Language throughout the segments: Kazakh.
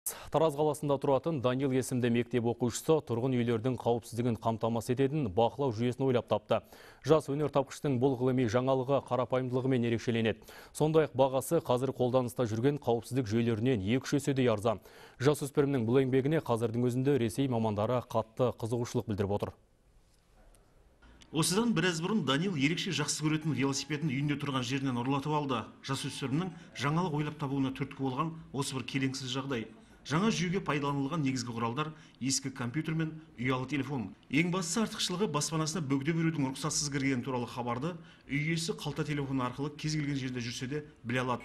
Тараз қаласында тұратын Данил есімді мектеп оқушысы тұрғын үйлердің қауіпсіздігін қамтамасыз ететін бақылау жүйесін ойлап тапты. Жас өнертапқыштың бұл ғылыми жаңалығы қарапайымдылығымен ерекшеленеді. Сондай-ақ бағасы қазір қолданыста жүрген қауіпсіздік жүйелерінен 2-3 еседей арзан. Жасөспірімнің бұл еңбегіне қазірдің өзінде Ресей мамандары қатты қызығушылық білдіріп отыр. Осыдан біраз бұрын Данил ерекше жақсы көретін велосипедін үйінде тұрған жерінен ұрлатып алды. Жасөспірімнің жаңалық ойлап табуына түрткі болған осы бір келеңсіз жағдай. Жаңа жүйеге пайдаланылған негізгі құралдар ескі компьютер мен ұялы телефон. Ең бастысы артықшылығы баспанасына бөгде берудің рұқсатсыз кіргені туралы хабарды үй иесі қалта телефоны арқылы кез келген жерде жүрсе де біле алады.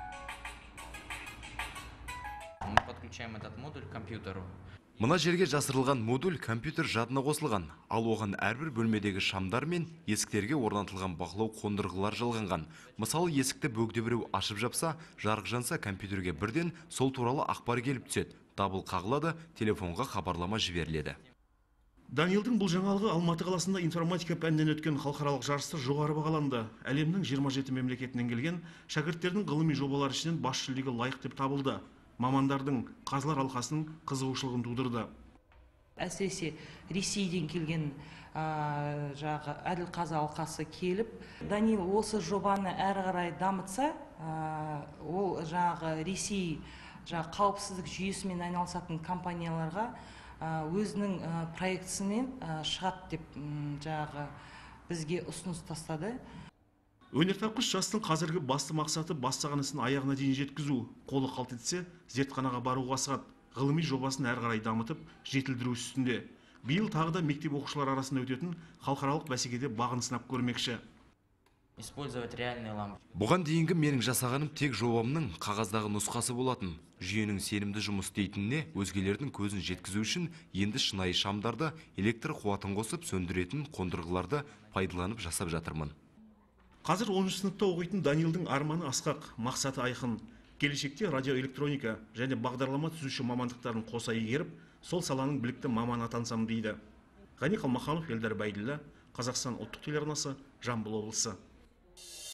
Мы подключаем этот модуль к компьютеру. Мына жерге жасырылған модуль компьютер жадына қосылған, ал оған әрбір бөлмедегі шамдар мен есіктерге орнатылған бақылау қондырғылар жалғанған. Мысалы, есікті бөгде біреу ашып жапса, жарық жанса, компьютерге бірден сол туралы ақпар келіп түседі. Дабыл қағылады, телефонға хабарлама жіберіледі. Данилдің бұл жаңалығы Алматы қаласында информатика пәнінен өткен халықаралық жарыста жоғары бағаланды. Әлемнің 27 мемлекетінен келген шәкірттердің ғылыми жобалар ішінен бас жүлдеге лайық деп табылды. Мамандардың қазылар алқасының қызығушылығын тудырды. Әсіресе Ресейден келген әділ-қазы алқасы келіп, Данил осы жобаны әрі қарай дамытса, ол Ресей қауіпсіздік жүйесімен айналысатын компанияларға өзінің проектісімен шығады деп бізге ұсыныс тастады. Өнертапқыш жастың қазіргі басты мақсаты бастаған ісін аяғына дейін жеткізу. Қолы қалт етсе, зертханаға баруға асығады. Ғылыми жобасын әрі қарай дамытып, жетілдіру үстінде. Биыл тағы да мектеп оқушылар арасында өтетін халықаралық бәсекеде бағын сынап көрмекші. Использовать реальные лампы. Бұған дейінгі менің жасағаным тек жобамның қағаздағы нұсқасы болатын. Жүйенің сенімді жұмыс істейтініне өзгелердің көзін жеткізу үшін енді шынайы шамдарды электр қуатын қосып сөндіретін қондырғыларды пайдаланып жасап жатырмын. Қазір 10 сыныпта оқитын Данилдің арманы асқақ, мақсаты айқын. Келешекте радиоэлектроника және бағдарлама түзуші мамандықтарын қоса игеріп, сол саланың білікті маманы атансам дейді. Ғани Қалмаханов, Елдар Байділлә, Қазақстан ұлттық телеарнасы, Жамбыл облысы.